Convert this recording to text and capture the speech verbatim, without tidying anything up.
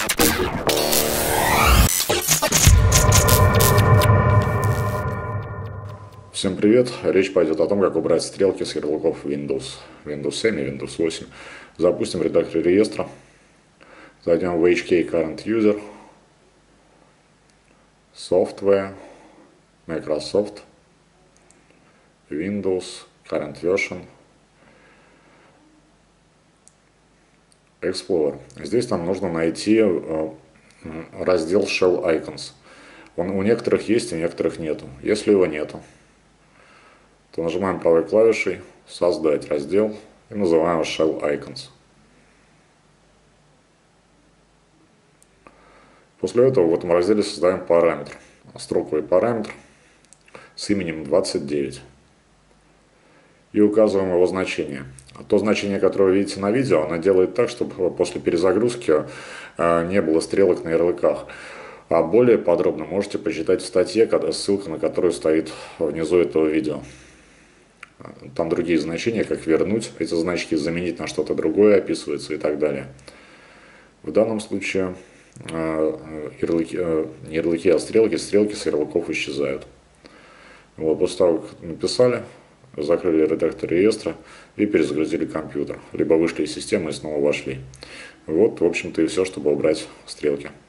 Всем привет! Речь пойдет о том, как убрать стрелки с ярлыков Windows, Windows семь и Windows восемь. Запустим редактор реестра, зайдем в эйч кей Current User, Software, Microsoft, Windows, Current Version, Explorer. Здесь нам нужно найти раздел Shell Icons. Он у некоторых есть, у некоторых нету. Если его нету, то нажимаем правой клавишей «Создать раздел» и называем его Shell Icons. После этого в этом разделе создаем параметр, строковый параметр с именем двадцать девять и указываем его значение. То значение, которое вы видите на видео, оно делает так, чтобы после перезагрузки не было стрелок на ярлыках. А более подробно можете почитать в статье, ссылка на которую стоит внизу этого видео. Там другие значения, как вернуть эти значки, заменить на что-то другое описывается и так далее. В данном случае ярлыки, не ярлыки, а стрелки, стрелки с ярлыков исчезают. Вот, после того, как написали, закрыли редактор реестра и перезагрузили компьютер. Либо вышли из системы и снова вошли. Вот, в общем-то, и все, чтобы убрать стрелки.